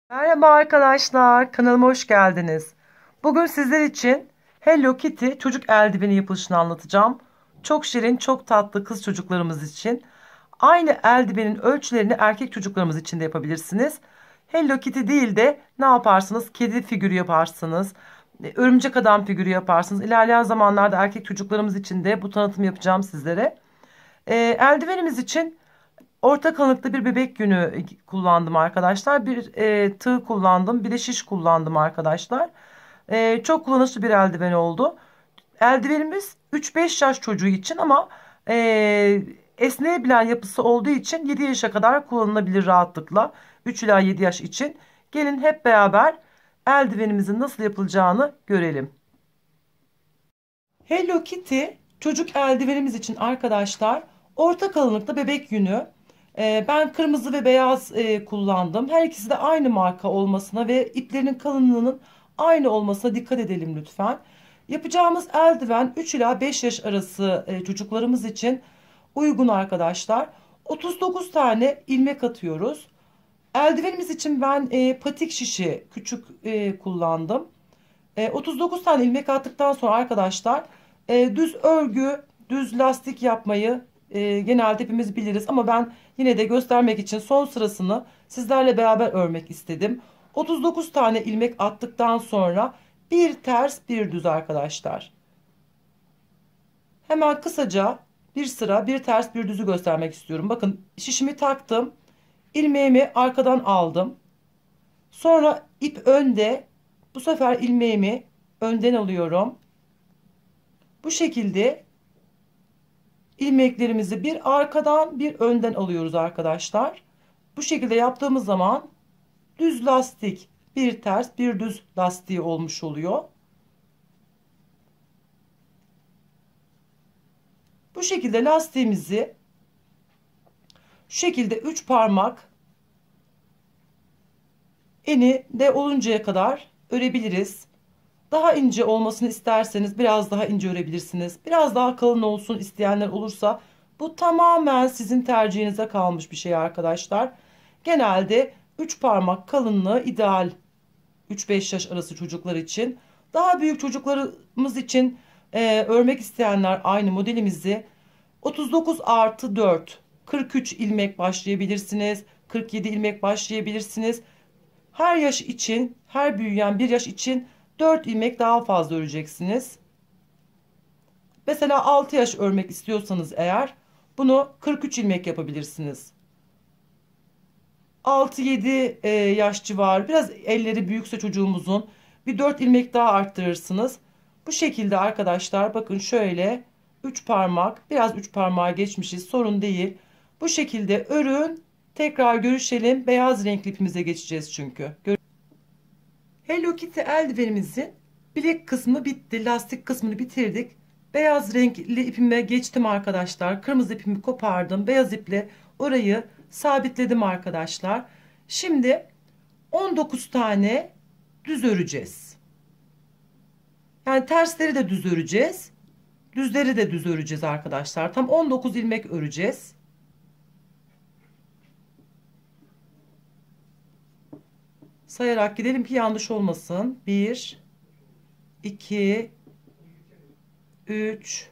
Merhaba arkadaşlar, kanalıma hoş geldiniz. Bugün sizler için Hello Kitty çocuk eldiveni yapılışını anlatacağım. Çok şirin, çok tatlı kız çocuklarımız için. Aynı eldivenin ölçülerini erkek çocuklarımız için de yapabilirsiniz. Hello Kitty değil de ne yaparsınız? Kedi figürü yaparsınız. Örümcek adam figürü yaparsınız. İlerleyen zamanlarda erkek çocuklarımız için de bu tanıtımı yapacağım sizlere. Eldivenimiz için orta kalınlıkta bir bebek yünü kullandım arkadaşlar. Bir tığ kullandım. Bir de şiş kullandım arkadaşlar. Çok kullanışlı bir eldiven oldu. Eldivenimiz 3-5 yaş çocuğu için ama esneyebilen yapısı olduğu için 7 yaşa kadar kullanılabilir rahatlıkla. 3 ila 7 yaş için. Gelin hep beraber eldivenimizin nasıl yapılacağını görelim. Hello Kitty çocuk eldivenimiz için arkadaşlar orta kalınlıkta bebek yünü. Ben kırmızı ve beyaz kullandım. Her ikisi de aynı marka olmasına ve iplerinin kalınlığının aynı olmasına dikkat edelim lütfen. Yapacağımız eldiven 3 ila 5 yaş arası çocuklarımız için uygun arkadaşlar. 39 tane ilmek atıyoruz. Eldivenimiz için ben patik şişi küçük kullandım. 39 tane ilmek attıktan sonra arkadaşlar düz örgü, düz lastik yapmayı genelde hepimiz biliriz. Ama ben yine de göstermek için son sırasını sizlerle beraber örmek istedim. 39 tane ilmek attıktan sonra bir ters bir düz arkadaşlar. Hemen kısaca bir sıra bir ters bir düzü göstermek istiyorum. Bakın şişimi taktım. İlmeğimi arkadan aldım. Sonra ip önde. Bu sefer ilmeğimi önden alıyorum. Bu şekilde ilmeklerimizi bir arkadan bir önden alıyoruz arkadaşlar. Bu şekilde yaptığımız zaman düz lastik, bir ters bir düz lastiği olmuş oluyor. Bu şekilde lastiğimizi şu şekilde 3 parmak eni de oluncaya kadar örebiliriz. Daha ince olmasını isterseniz biraz daha ince örebilirsiniz. Biraz daha kalın olsun isteyenler olursa bu tamamen sizin tercihinize kalmış bir şey arkadaşlar. Genelde 3 parmak kalınlığı ideal 3-5 yaş arası çocuklar için. Daha büyük çocuklarımız için örmek isteyenler aynı modelimizi 39 artı 4 43 ilmek başlayabilirsiniz. 47 ilmek başlayabilirsiniz. Her yaş için, her büyüyen bir yaş için 4 ilmek daha fazla öreceksiniz. Mesela 6 yaş örmek istiyorsanız eğer bunu 43 ilmek yapabilirsiniz. 6-7 yaş civarı, biraz elleri büyükse çocuğumuzun bir 4 ilmek daha arttırırsınız. Bu şekilde arkadaşlar bakın şöyle 3 parmak, biraz 3 parmağa geçmişiz, sorun değil. Bu şekilde örün, tekrar görüşelim. Beyaz renkli ipimize geçeceğiz çünkü. Hello Kitty eldivenimizin bilek kısmı bitti. Lastik kısmını bitirdik. Beyaz renkli ipime geçtim arkadaşlar. Kırmızı ipimi kopardım. Beyaz iple orayı sabitledim arkadaşlar. Şimdi 19 tane düz öreceğiz. Yani tersleri de düz öreceğiz. Düzleri de düz öreceğiz arkadaşlar. Tam 19 ilmek öreceğiz. Sayarak gidelim ki yanlış olmasın. 1 2 3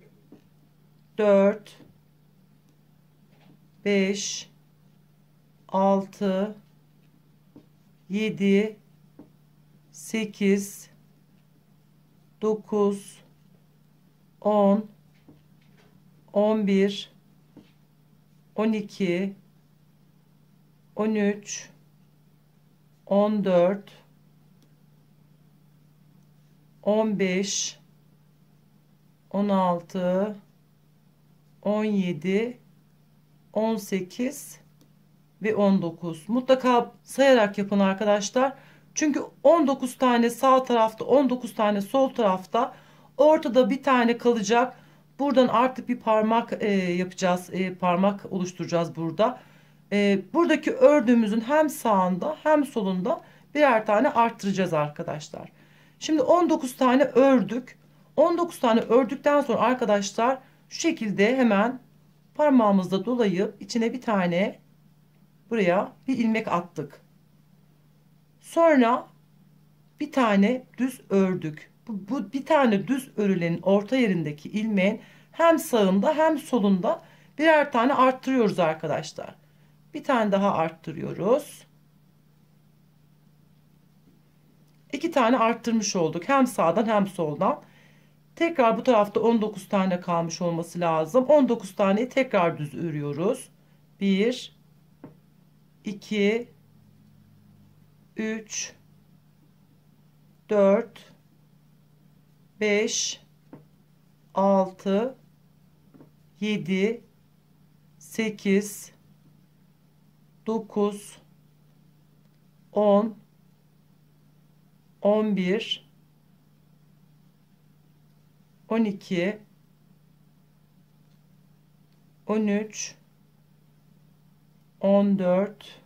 4 5 6 7 8 9 10 11 12 13 14 15 16 17 18 ve 19. Mutlaka sayarak yapın arkadaşlar. Çünkü 19 tane sağ tarafta, 19 tane sol tarafta, ortada bir tane kalacak. Buradan artık bir parmak yapacağız. Parmak oluşturacağız burada. Buradaki ördüğümüzün hem sağında hem solunda birer tane arttıracağız arkadaşlar. Şimdi 19 tane ördük. 19 tane ördükten sonra arkadaşlar şu şekilde hemen parmağımızla dolayıp içine bir tane buraya bir ilmek attık. Sonra bir tane düz ördük. Bu bir tane düz örülenin orta yerindeki ilmeğin hem sağında hem solunda birer tane arttırıyoruz arkadaşlar. Bir tane daha arttırıyoruz. İki tane arttırmış olduk. Hem sağdan hem soldan. Tekrar bu tarafta 19 tane kalmış olması lazım. 19 taneyi tekrar düz örüyoruz. 1, 2, 3, 4, 5, 6, 7, 8, 9, 10, 11, 12, 13, 14,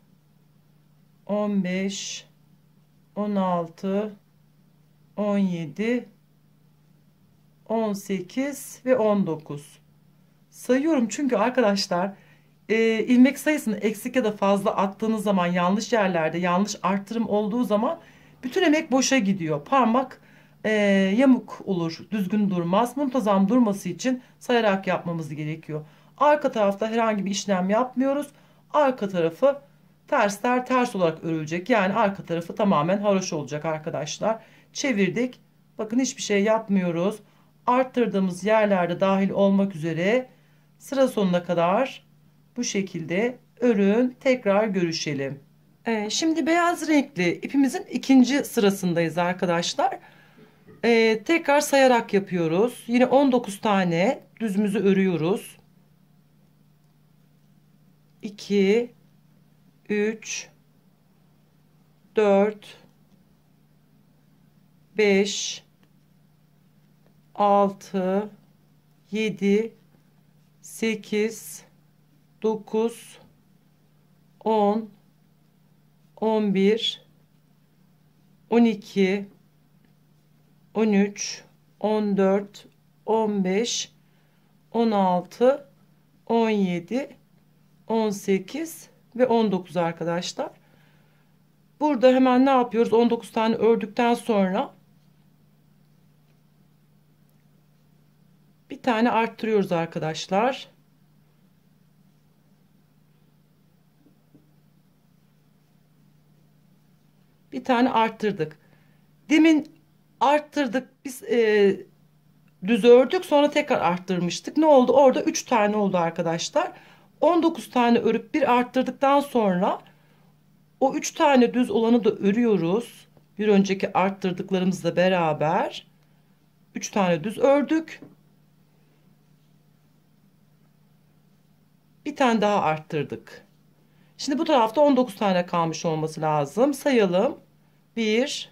15, 16, 17, 18 ve 19. Sayıyorum çünkü arkadaşlar ilmek sayısını eksik ya da fazla attığınız zaman, yanlış yerlerde yanlış arttırım olduğu zaman bütün emek boşa gidiyor. Parmak yamuk olur, düzgün durmaz. Muntazam durması için sayarak yapmamız gerekiyor. Arka tarafta herhangi bir işlem yapmıyoruz. Arka tarafı tersler ters olarak örülecek. Yani arka tarafı tamamen haroşa olacak arkadaşlar. Çevirdik. Bakın hiçbir şey yapmıyoruz. Arttırdığımız yerlerde dahil olmak üzere sıra sonuna kadar bu şekilde örün. Tekrar görüşelim. Şimdi beyaz renkli ipimizin ikinci sırasındayız arkadaşlar. Tekrar sayarak yapıyoruz. Yine 19 tane düzümüzü örüyoruz. 2, 3, 4, 5, 6, 7, 8, 9, 10, 11, 12, 13, 14, 15, 16, 17, 18 ve 19 arkadaşlar. Burada hemen ne yapıyoruz? 19 tane ördükten sonra bir tane arttırıyoruz arkadaşlar. Bir tane arttırdık. Demin arttırdık. Biz düz ördük, sonra tekrar arttırmıştık. Ne oldu? Orada 3 tane oldu arkadaşlar. 19 tane örüp bir arttırdıktan sonra o 3 tane düz olanı da örüyoruz. Bir önceki arttırdıklarımızla beraber 3 tane düz ördük. Bir tane daha arttırdık. Şimdi bu tarafta 19 tane kalmış olması lazım. Sayalım. 1,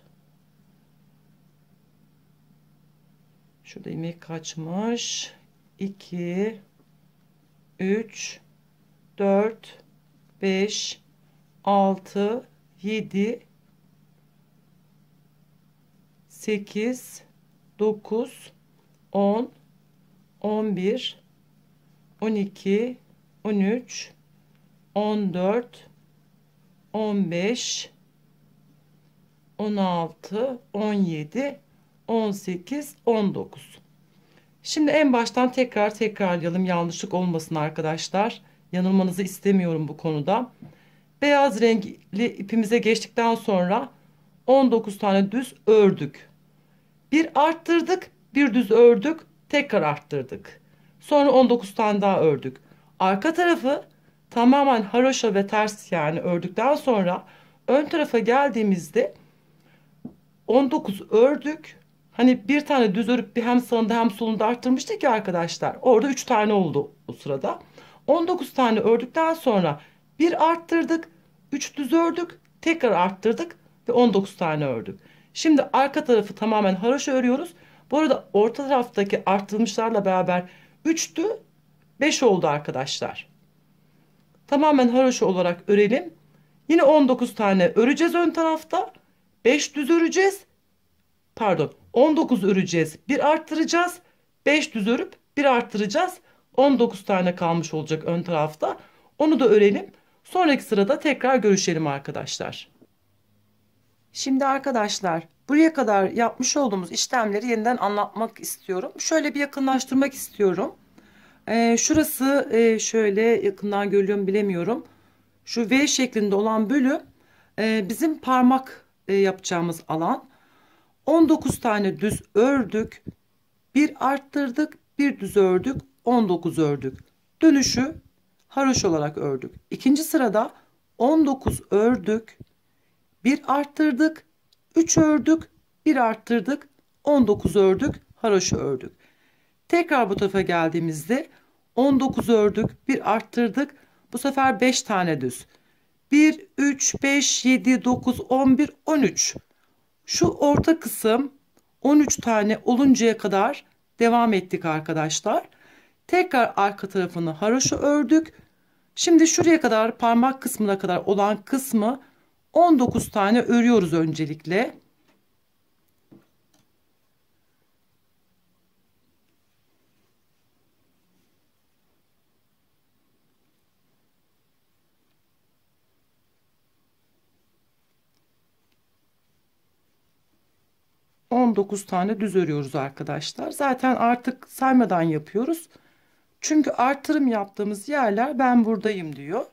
şurada ilmek kaçmış. 2, 3, 4, 5, 6, 7, 8, 9, 10, 11, 12, 13, 14, 15, 16, 17, 18, 19. Şimdi en baştan tekrar tekrarlayalım, yanlışlık olmasın arkadaşlar. Yanılmanızı istemiyorum bu konuda. Beyaz renkli ipimize geçtikten sonra 19 tane düz ördük. Bir arttırdık, bir düz ördük, tekrar arttırdık. Sonra 19 tane daha ördük. Arka tarafı tamamen haroşa ve ters yani ördükten sonra ön tarafa geldiğimizde 19 ördük. Hani bir tane düz örüp bir hem sağında hem solunda arttırmıştık ya arkadaşlar. Orada 3 tane oldu o sırada. 19 tane ördükten sonra bir arttırdık, 3 düz ördük, tekrar arttırdık ve 19 tane ördük. Şimdi arka tarafı tamamen haroşa örüyoruz. Bu arada orta taraftaki arttırmışlarla beraber 3'tü, 5 oldu arkadaşlar. Tamamen haroşa olarak örelim. Yine 19 tane öreceğiz ön tarafta. 5 düz öreceğiz. Pardon, 19 öreceğiz. Bir arttıracağız. 5 düz örüp bir arttıracağız. 19 tane kalmış olacak ön tarafta. Onu da örelim. Sonraki sırada tekrar görüşelim arkadaşlar. Şimdi arkadaşlar buraya kadar yapmış olduğumuz işlemleri yeniden anlatmak istiyorum. Şöyle bir yakınlaştırmak istiyorum. Şurası şöyle yakından görüyor mu bilemiyorum. Şu V şeklinde olan bölüm bizim parmak yapacağımız alan. 19 tane düz ördük. Bir arttırdık, bir düz ördük, 19 ördük. Dönüşü haroş olarak ördük. İkinci sırada 19 ördük, bir arttırdık, 3 ördük, bir arttırdık, 19 ördük, haroşa ördük. Tekrar bu tarafa geldiğimizde 19 ördük, bir arttırdık. Bu sefer 5 tane düz. 1, 3, 5, 7, 9, 11, 13. Şu orta kısım 13 tane oluncaya kadar devam ettik arkadaşlar. Tekrar arka tarafını haroşa ördük. Şimdi şuraya kadar parmak kısmına kadar olan kısmı 19 tane örüyoruz öncelikle. ...19 tane düz örüyoruz arkadaşlar. Zaten artık saymadan yapıyoruz. Çünkü artırım yaptığımız yerler ben buradayım diyor.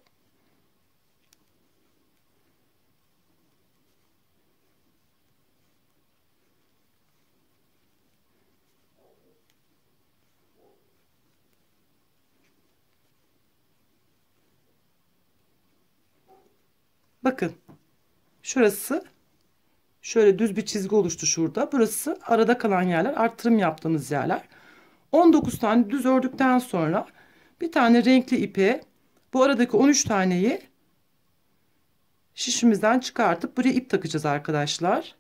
Bakın şurası şöyle düz bir çizgi oluştu şurada. Burası arada kalan yerler, artırım yaptığımız yerler. 19 tane düz ördükten sonra bir tane renkli ipe bu aradaki 13 taneyi şişimizden çıkartıp buraya ip takacağız arkadaşlar.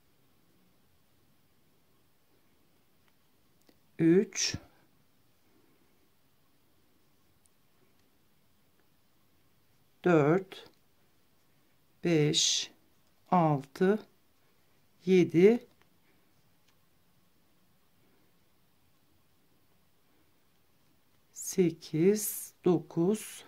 3 4 5 6 7 8 9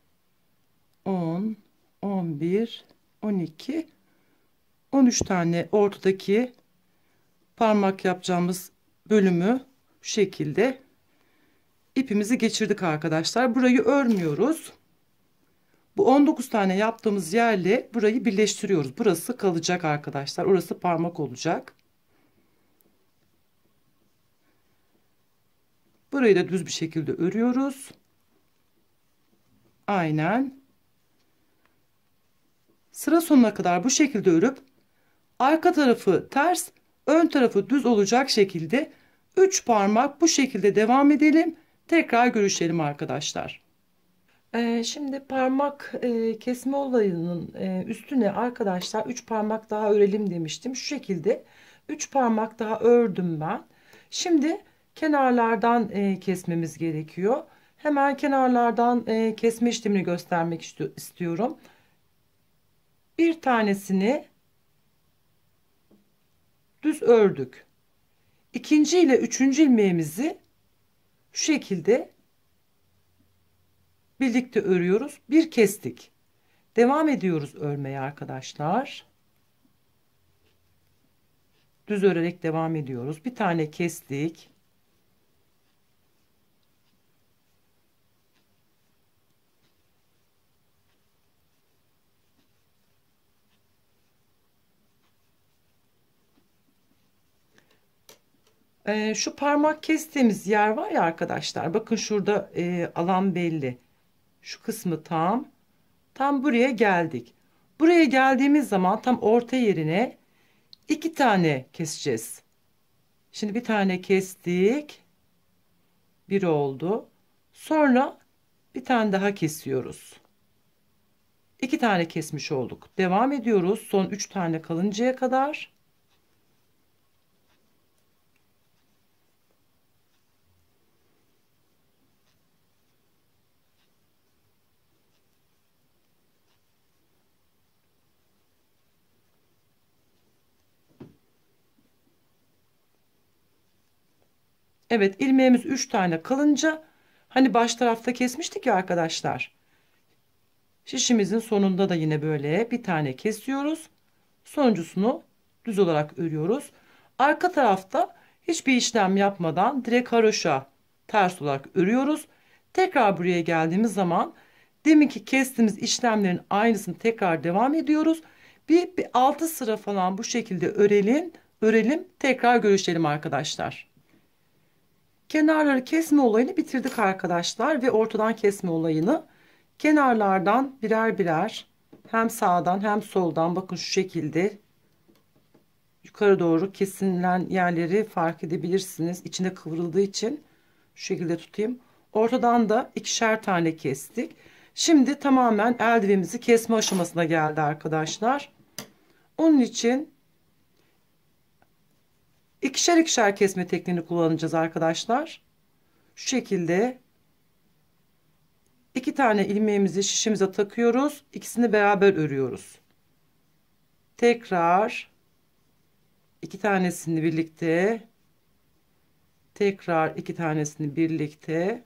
10 11 12 13 tane ortadaki parmak yapacağımız bölümü şu şekilde ipimizi geçirdik arkadaşlar. Burayı örmüyoruz. Bu 19 tane yaptığımız yerle burayı birleştiriyoruz. Burası kalacak arkadaşlar. Orası parmak olacak. Burayı da düz bir şekilde örüyoruz. Aynen. Sıra sonuna kadar bu şekilde örüp arka tarafı ters, ön tarafı düz olacak şekilde 3 parmak bu şekilde devam edelim. Tekrar görüşelim arkadaşlar. Şimdi parmak kesme olayının üstüne arkadaşlar 3 parmak daha örelim demiştim. Şu şekilde 3 parmak daha ördüm ben. Şimdi kenarlardan kesmemiz gerekiyor. Hemen kenarlardan kesme işlemini göstermek istiyorum. Bir tanesini düz ördük. İkinci ile üçüncü ilmeğimizi şu şekilde birlikte örüyoruz. Bir kestik. Devam ediyoruz örmeye arkadaşlar. Düz örerek devam ediyoruz. Bir tane kestik. Şu parmak kestiğimiz yer var ya arkadaşlar. Bakın şurada alan belli. Şu kısmı tam buraya geldik. Buraya geldiğimiz zaman tam orta yerine 2 tane keseceğiz. Şimdi bir tane kestik. Bir oldu. Sonra bir tane daha kesiyoruz. 2 tane kesmiş olduk. Devam ediyoruz. Son 3 tane kalıncaya kadar. Evet, ilmeğimiz 3 tane kalınca hani baş tarafta kesmiştik ya arkadaşlar. Şişimizin sonunda da yine böyle bir tane kesiyoruz. Sonuncusunu düz olarak örüyoruz. Arka tarafta hiçbir işlem yapmadan direkt haroşa ters olarak örüyoruz. Tekrar buraya geldiğimiz zaman deminki kestiğimiz işlemlerin aynısını tekrar devam ediyoruz. Bir 6 sıra falan bu şekilde örelim. Tekrar görüşelim arkadaşlar. Kenarları kesme olayını bitirdik arkadaşlar ve ortadan kesme olayını. Kenarlardan birer birer hem sağdan hem soldan bakın şu şekilde yukarı doğru kesilen yerleri fark edebilirsiniz. İçine kıvrıldığı için şu şekilde tutayım. Ortadan da ikişer tane kestik. Şimdi tamamen eldivenimizi kesme aşamasına geldi arkadaşlar. Onun için ikişer ikişer kesme tekniğini kullanacağız arkadaşlar. Şu şekilde iki tane ilmeğimizi şişimize takıyoruz. İkisini beraber örüyoruz. Tekrar iki tanesini birlikte, tekrar iki tanesini birlikte.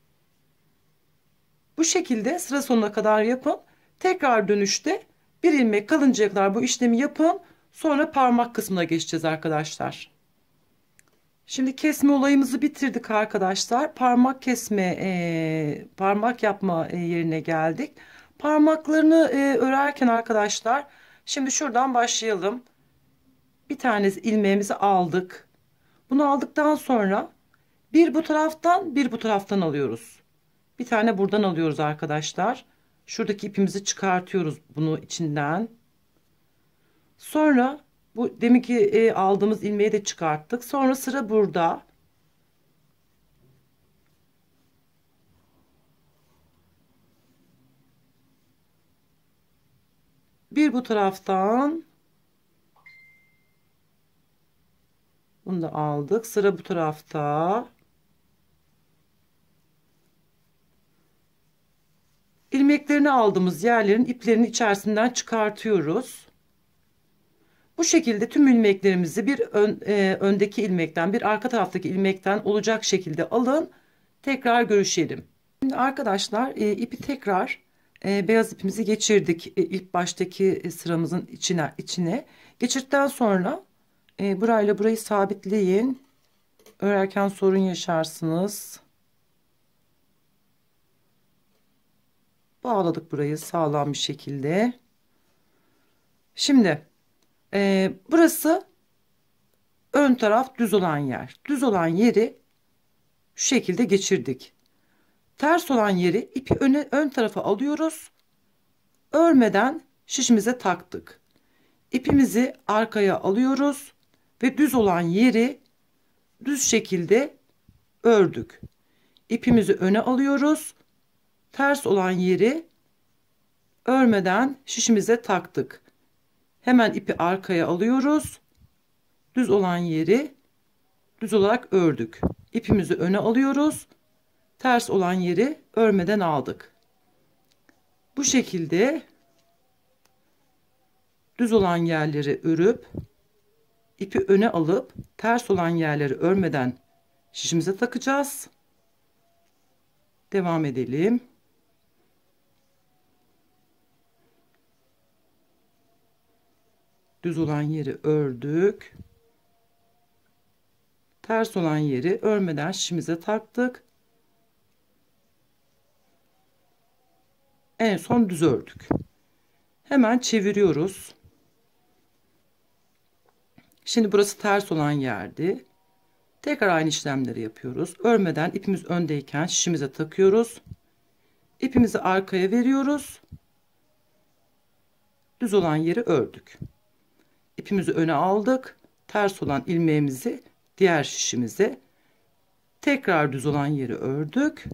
Bu şekilde sıra sonuna kadar yapın. Tekrar dönüşte bir ilmek kalıncaya kadar bu işlemi yapın. Sonra parmak kısmına geçeceğiz arkadaşlar. Şimdi kesme olayımızı bitirdik arkadaşlar. Parmak kesme, parmak yapma yerine geldik. Parmaklarını örerken arkadaşlar, şimdi şuradan başlayalım. Bir tanesi ilmeğimizi aldık. Bunu aldıktan sonra bir bu taraftan bir bu taraftan alıyoruz. Bir tane buradan alıyoruz arkadaşlar. Şuradaki ipimizi çıkartıyoruz bunu içinden. Sonra bu deminki aldığımız ilmeği de çıkarttık. Sonra sıra burada. Bir bu taraftan. Bunu da aldık. Sıra bu tarafta. İlmeklerini aldığımız yerlerin iplerini içerisinden çıkartıyoruz. Bu şekilde tüm ilmeklerimizi bir öndeki ilmekten bir arka taraftaki ilmekten olacak şekilde alın. Tekrar görüşelim. Şimdi arkadaşlar ipi tekrar beyaz ipimizi geçirdik. İlk baştaki sıramızın içine. Geçirdikten sonra burayla burayı sabitleyin. Örerken sorun yaşarsınız. Bağladık burayı sağlam bir şekilde. Şimdi burası ön taraf düz olan yer. Düz olan yeri şu şekilde geçirdik. Ters olan yeri ipi ön tarafa alıyoruz. Örmeden şişimize taktık. İpimizi arkaya alıyoruz ve düz olan yeri düz şekilde ördük. İpimizi öne alıyoruz. Ters olan yeri örmeden şişimize taktık. Hemen ipi arkaya alıyoruz. Düz olan yeri düz olarak ördük. İpimizi öne alıyoruz. Ters olan yeri örmeden aldık. Bu şekilde düz olan yerleri örüp ipi öne alıp ters olan yerleri örmeden şişimize takacağız. Devam edelim. Düz olan yeri ördük. Ters olan yeri örmeden şişimize taktık. En son düz ördük. Hemen çeviriyoruz. Şimdi burası ters olan yerdi. Tekrar aynı işlemleri yapıyoruz. Örmeden ipimiz öndeyken şişimize takıyoruz. İpimizi arkaya veriyoruz. Düz olan yeri ördük. İpimizi öne aldık. Ters olan ilmeğimizi diğer şişimize, tekrar düz olan yeri ördük.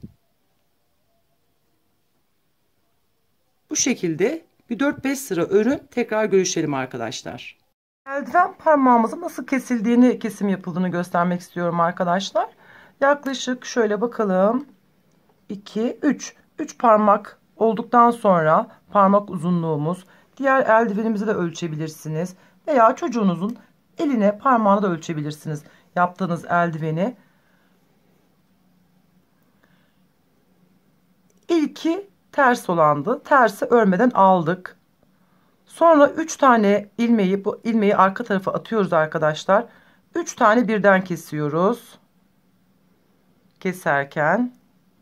Bu şekilde bir 4-5 sıra örün, tekrar görüşelim arkadaşlar. Eldiven parmağımızın nasıl kesildiğini, kesim yapıldığını göstermek istiyorum arkadaşlar. Yaklaşık şöyle bakalım. 2, 3 parmak olduktan sonra parmak uzunluğumuz, diğer eldivenimizi de ölçebilirsiniz. Veya çocuğunuzun eline parmağını da ölçebilirsiniz. Yaptığınız eldiveni. İlki ters olandı. Tersi örmeden aldık. Sonra 3 tane ilmeği, bu ilmeği arka tarafa atıyoruz arkadaşlar. 3 tane birden kesiyoruz. Keserken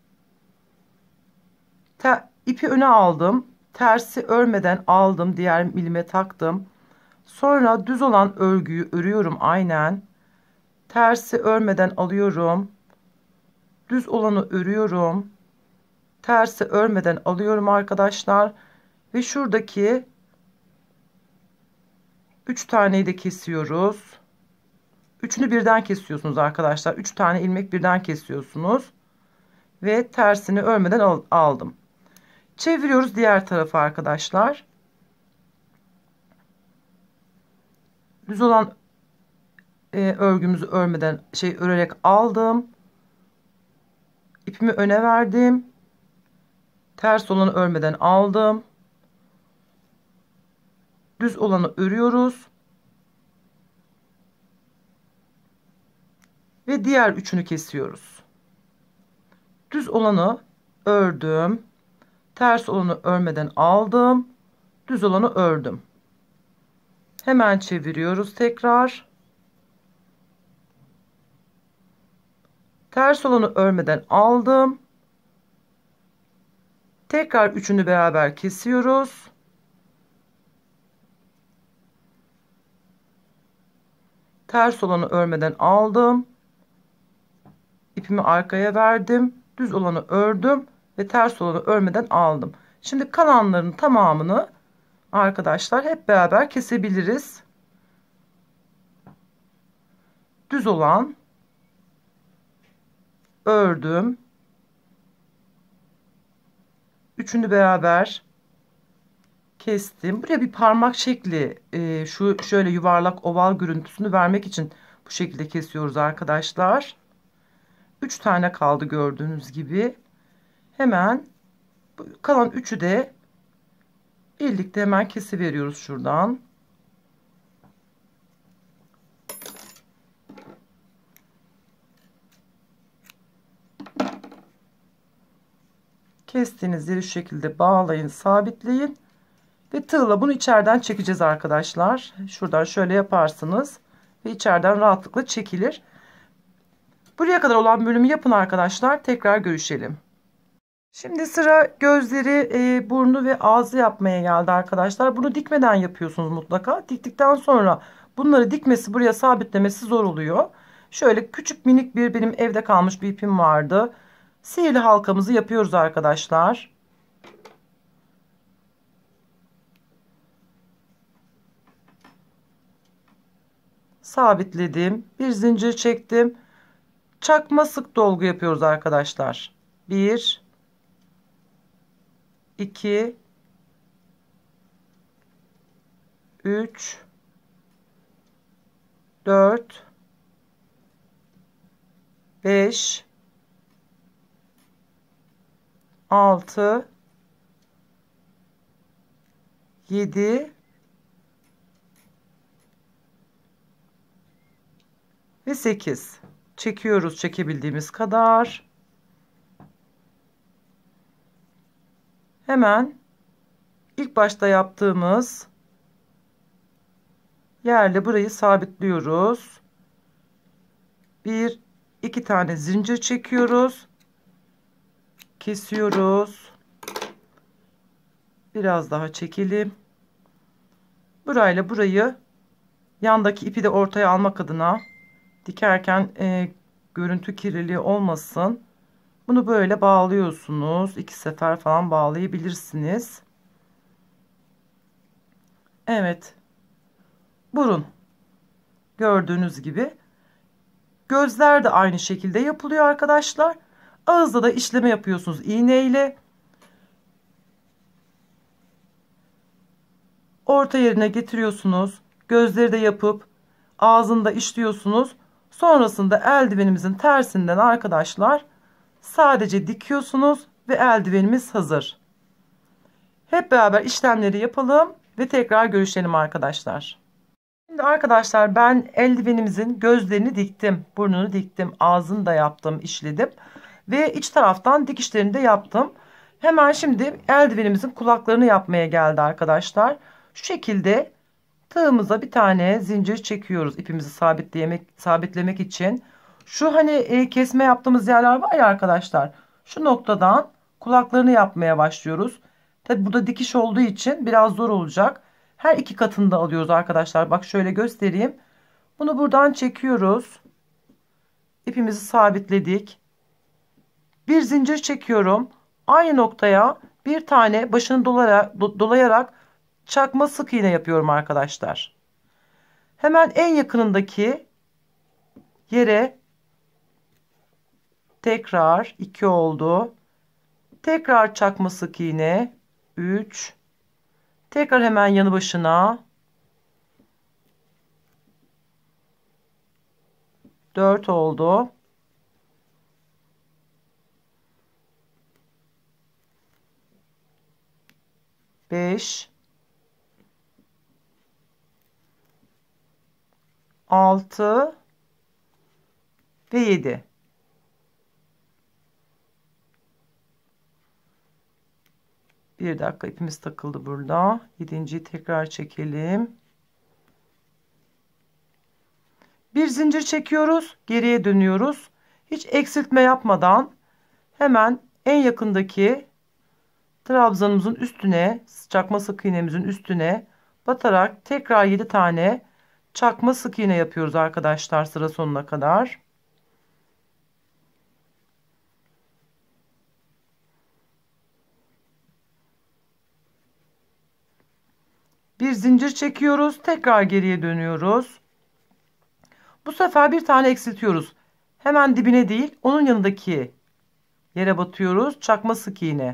ipi öne aldım. Tersi örmeden aldım. Diğer milime taktım. Sonra düz olan örgüyü örüyorum aynen. Tersi örmeden alıyorum. Düz olanı örüyorum. Tersi örmeden alıyorum arkadaşlar. Ve şuradaki 3 taneyi de kesiyoruz. Üçünü birden kesiyorsunuz arkadaşlar. 3 tane ilmek birden kesiyorsunuz. Ve tersini örmeden aldım. Çeviriyoruz diğer tarafa arkadaşlar. Düz olan örgümüzü örmeden örerek aldım. İpimi öne verdim. Ters olanı örmeden aldım. Düz olanı örüyoruz. Ve diğer üçünü kesiyoruz. Düz olanı ördüm. Ters olanı örmeden aldım. Düz olanı ördüm. Hemen çeviriyoruz tekrar. Ters olanı örmeden aldım. Tekrar üçünü beraber kesiyoruz. Ters olanı örmeden aldım. İpimi arkaya verdim. Düz olanı ördüm ve ters olanı örmeden aldım. Şimdi kalanların tamamını arkadaşlar hep beraber kesebiliriz. Düz olan ördüm. Üçünü beraber kestim. Buraya bir parmak şekli şöyle yuvarlak oval görüntüsünü vermek için bu şekilde kesiyoruz arkadaşlar. 3 tane kaldı gördüğünüz gibi. Hemen kalan üçü de birlikte hemen kesiveriyoruz şuradan. Kestiğiniz yeri şu şekilde bağlayın, sabitleyin ve tığla bunu içeriden çekeceğiz arkadaşlar. Şuradan şöyle yaparsınız ve içeriden rahatlıkla çekilir. Buraya kadar olan bölümü yapın arkadaşlar. Tekrar görüşelim. Şimdi sıra gözleri, burnu ve ağzı yapmaya geldi arkadaşlar. Bunu dikmeden yapıyorsunuz mutlaka. Diktikten sonra bunları dikmesi, buraya sabitlemesi zor oluyor. Şöyle küçük minik bir benim evde kalmış bir ipim vardı. Sihirli halkamızı yapıyoruz arkadaşlar. Sabitledim. Bir zincir çektim. Çakma sık dolgu yapıyoruz arkadaşlar. 1 2 3 4 5 6 7 ve 8 çekiyoruz çekebildiğimiz kadar. Hemen ilk başta yaptığımız yerle burayı sabitliyoruz. 1-2 tane zincir çekiyoruz. Kesiyoruz. Biraz daha çekelim. Burayla burayı, yandaki ipi de ortaya almak adına, dikerken görüntü kirliliği olmasın. Bunu böyle bağlıyorsunuz. 2 sefer falan bağlayabilirsiniz. Evet. Burun. Gördüğünüz gibi. Gözler de aynı şekilde yapılıyor arkadaşlar. Ağızda da işleme yapıyorsunuz iğneyle. Orta yerine getiriyorsunuz. Gözleri de yapıp ağzında işliyorsunuz. Sonrasında eldivenimizin tersinden arkadaşlar sadece dikiyorsunuz ve eldivenimiz hazır. Hep beraber işlemleri yapalım ve tekrar görüşelim arkadaşlar. Şimdi arkadaşlar ben eldivenimizin gözlerini diktim, burnunu diktim, ağzını da yaptım, işledim ve iç taraftan dikişlerini de yaptım. Hemen şimdi eldivenimizin kulaklarını yapmaya geldi arkadaşlar. Şu şekilde tığımıza bir tane zincir çekiyoruz ipimizi sabitlemek için. Şu hani kesme yaptığımız yerler var ya arkadaşlar. Şu noktadan kulaklarını yapmaya başlıyoruz. Tabi burada dikiş olduğu için biraz zor olacak. Her iki katını da alıyoruz arkadaşlar. Bak şöyle göstereyim. Bunu buradan çekiyoruz. İpimizi sabitledik. Bir zincir çekiyorum. Aynı noktaya bir tane başını dolayarak çakma sık iğne yapıyorum arkadaşlar. Hemen en yakınındaki yere tekrar 2 oldu. Tekrar çakma sık iğne 3. Tekrar hemen yanı başına 4 oldu. 5 6 ve 7. Bir dakika, ipimiz takıldı burada. 7.'yi tekrar çekelim. Bir zincir çekiyoruz, geriye dönüyoruz. Hiç eksiltme yapmadan hemen en yakındaki trabzanımızın üstüne, çakma sık iğnemizin üstüne batarak tekrar 7 tane çakma sık iğne yapıyoruz arkadaşlar, sıra sonuna kadar. Bir zincir çekiyoruz, tekrar geriye dönüyoruz. Bu sefer bir tane eksiltiyoruz. Hemen dibine değil, onun yanındaki yere batıyoruz. Çakma sık iğne.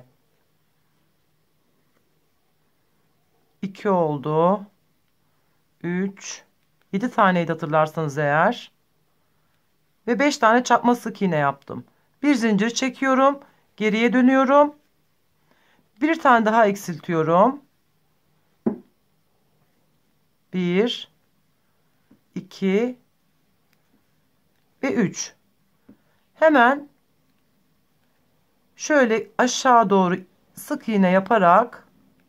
2 oldu. 3. 7 taneydi hatırlarsanız eğer. Ve 5 tane çakma sık iğne yaptım. Bir zincir çekiyorum. Geriye dönüyorum. Bir tane daha eksiltiyorum. 1 2 ve 3. Hemen şöyle aşağı doğru sık iğne yaparak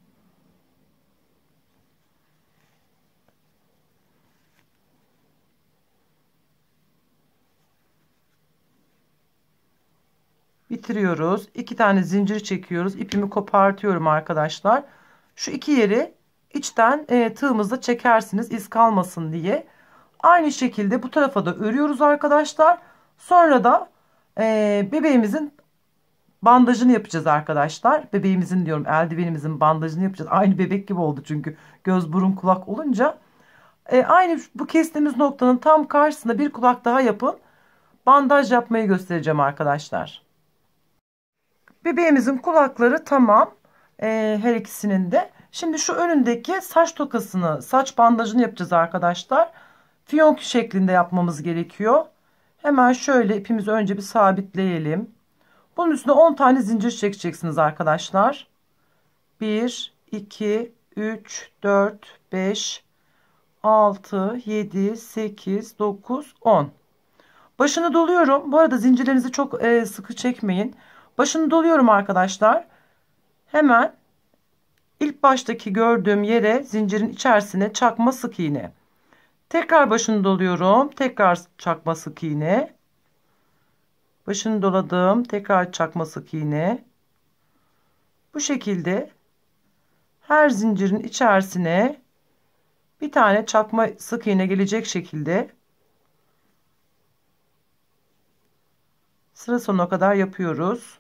bitiriyoruz. 2 tane zincir çekiyoruz. İpimi kopartıyorum arkadaşlar. Şu iki yeri içten tığımızla çekersiniz, iz kalmasın diye. Aynı şekilde bu tarafa da örüyoruz arkadaşlar. Sonra da bebeğimizin bandajını yapacağız arkadaşlar. Bebeğimizin diyorum, eldivenimizin bandajını yapacağız. Aynı bebek gibi oldu çünkü göz, burun, kulak olunca. Aynı bu kestiğimiz noktanın tam karşısında bir kulak daha yapın. Bandaj yapmayı göstereceğim arkadaşlar. Bebeğimizin kulakları tamam. Her ikisinin de. Şimdi şu önündeki saç tokasını, saç bandajını yapacağız arkadaşlar. Fiyonk şeklinde yapmamız gerekiyor. Hemen şöyle ipimizi önce bir sabitleyelim. Bunun üstüne 10 tane zincir çekeceksiniz arkadaşlar. 1, 2, 3, 4, 5, 6, 7, 8, 9, 10. Başını doluyorum. Bu arada zincirlerinizi çok sıkı çekmeyin. Başını doluyorum arkadaşlar. Hemen ilk baştaki gördüğüm yere, zincirin içerisine çakma sık iğne. Tekrar başını doluyorum. Tekrar çakma sık iğne. Başını doladım. Tekrar çakma sık iğne. Bu şekilde her zincirin içerisine bir tane çakma sık iğne gelecek şekilde sıra sonuna kadar yapıyoruz.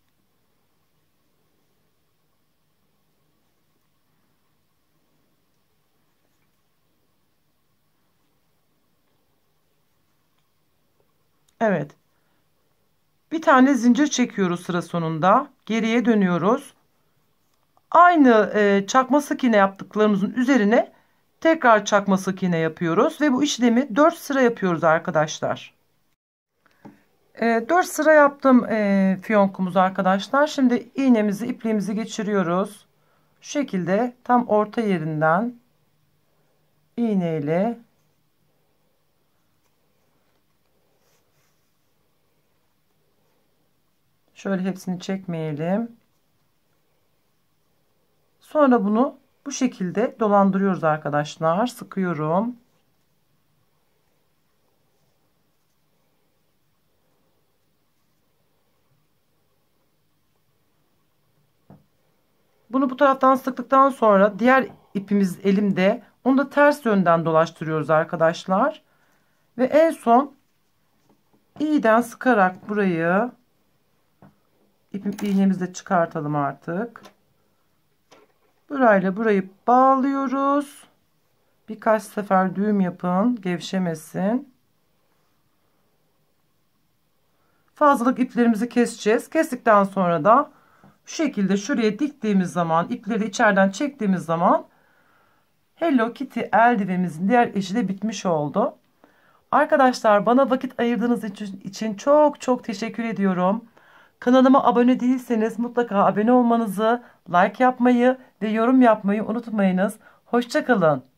Evet. Bir tane zincir çekiyoruz sıra sonunda. Geriye dönüyoruz. Aynı çakma sık iğne yaptıklarımızın üzerine tekrar çakma sık iğne yapıyoruz ve bu işlemi 4 sıra yapıyoruz arkadaşlar. 4 sıra yaptım fiyonkumuzu arkadaşlar. Şimdi iğnemizi, ipliğimizi geçiriyoruz. Şu şekilde tam orta yerinden iğneyle şöyle hepsini çekmeyelim. Sonra bunu Bu şekilde dolandırıyoruz arkadaşlar. Sıkıyorum. Bunu bu taraftan sıktıktan sonra diğer ipimiz elimde. Onu da ters yönden dolaştırıyoruz arkadaşlar. Ve en son iyiden sıkarak burayı iğnemizi de çıkartalım artık. Burayla burayı bağlıyoruz. Birkaç sefer düğüm yapın, gevşemesin. Fazlalık iplerimizi keseceğiz. Kestikten sonra da şu şekilde şuraya diktiğimiz zaman, ipleri içeriden çektiğimiz zaman Hello Kitty eldivenimizin diğer eşi de bitmiş oldu. Arkadaşlar, bana vakit ayırdığınız için çok çok teşekkür ediyorum. Kanalıma abone değilseniz mutlaka abone olmanızı, like yapmayı ve yorum yapmayı unutmayınız. Hoşça kalın.